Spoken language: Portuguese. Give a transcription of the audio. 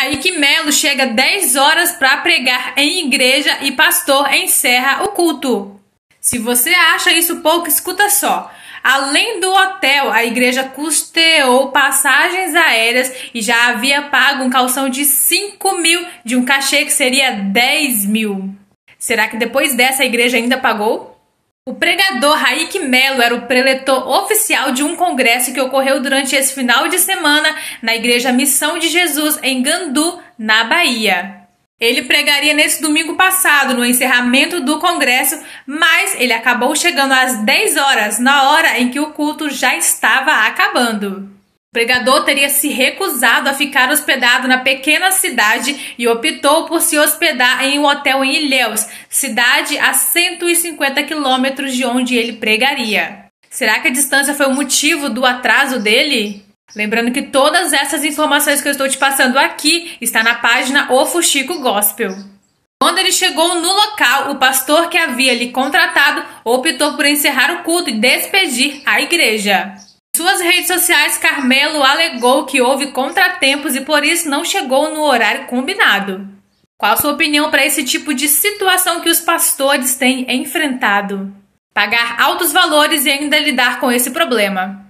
Raik Melo chega 10 horas para pregar em igreja e pastor encerra o culto. Se você acha isso pouco, escuta só. Além do hotel, a igreja custeou passagens aéreas e já havia pago um calção de 5 mil de um cachê que seria 10 mil. Será que depois dessa a igreja ainda pagou? O pregador Raik Melo era o preletor oficial de um congresso que ocorreu durante esse final de semana na Igreja Missão de Jesus, em Gandu, na Bahia. Ele pregaria nesse domingo passado, no encerramento do congresso, mas ele acabou chegando às 10 horas, na hora em que o culto já estava acabando. O pregador teria se recusado a ficar hospedado na pequena cidade e optou por se hospedar em um hotel em Ilhéus, cidade a 150 quilômetros de onde ele pregaria. Será que a distância foi o motivo do atraso dele? Lembrando que todas essas informações que eu estou te passando aqui está na página O Fuxico Gospel. Quando ele chegou no local, o pastor que havia lhe contratado optou por encerrar o culto e despedir a igreja. Em suas redes sociais, Carmelo alegou que houve contratempos e por isso não chegou no horário combinado. Qual a sua opinião para esse tipo de situação que os pastores têm enfrentado? Pagar altos valores e ainda lidar com esse problema.